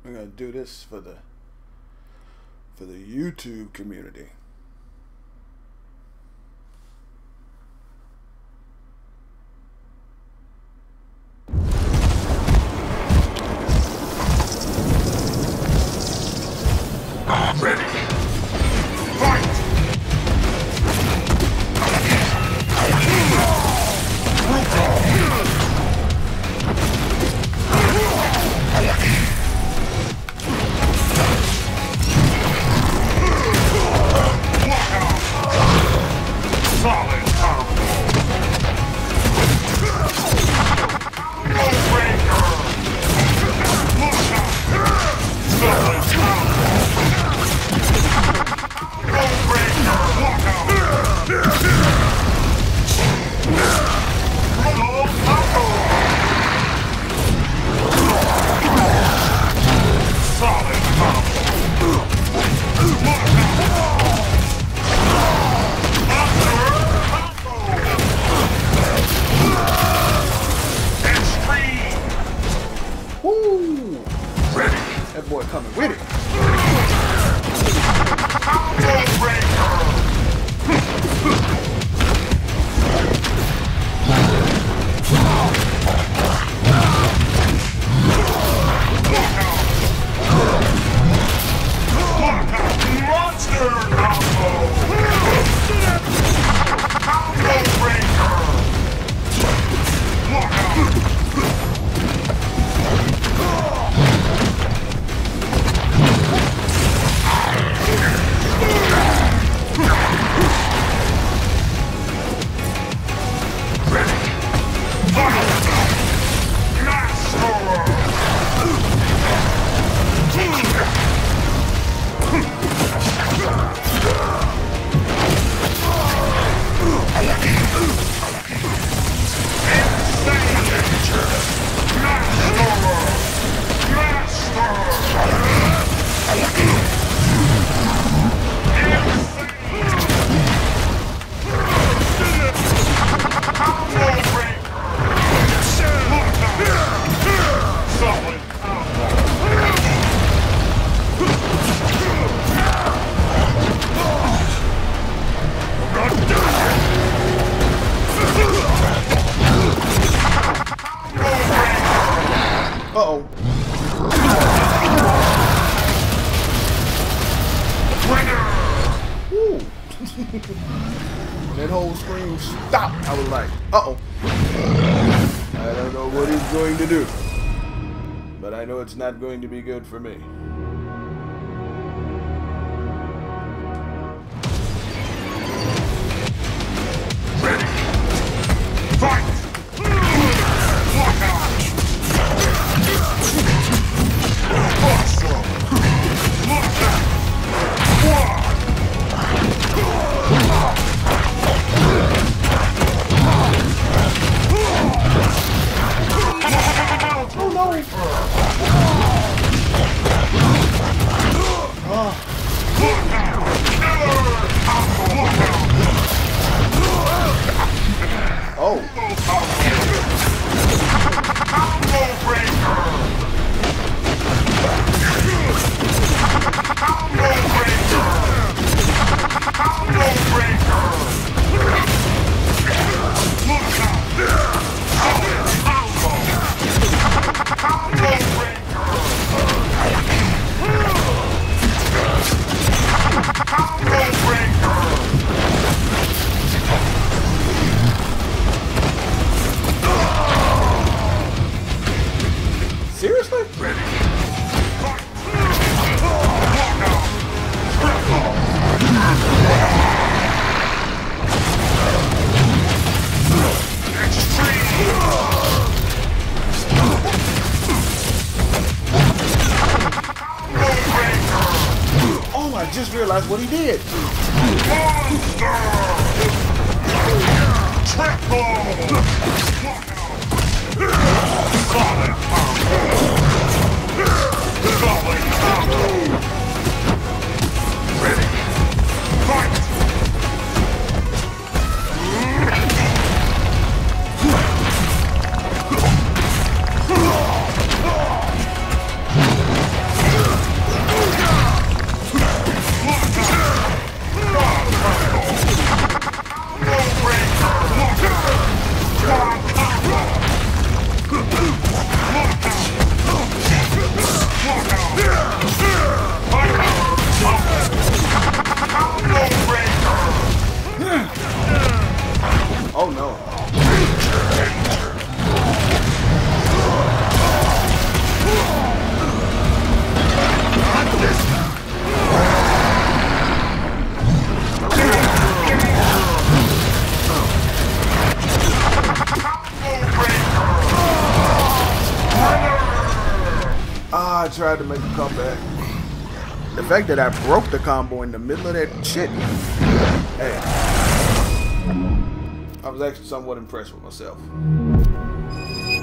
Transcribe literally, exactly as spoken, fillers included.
I'm gonna do this for the for the YouTube community. I'm ready. Fight! Solid combo. No-brainer. Solid combo. No-brainer. No combo. Solid combo. Woo! Ready. That boy coming with it. Monster combo. Combo breaker. Uh-oh. Woo. That whole scream stopped. I was like, uh-oh. I don't know what he's going to do. But I know it's not going to be good for me. Ready. Fight. Awesome. Oh no! Oh. Combo breaker. Combo breaker. Combo breaker. Solid combo. Combo breaker. Combo breaker. Seriously? Ready. Oh, I just realized what he did. Solid combo. Solid combo. Ready. Fight. tried to make a comeback. The fact that I broke the combo in the middle of that shit, hey, I was actually somewhat impressed with myself.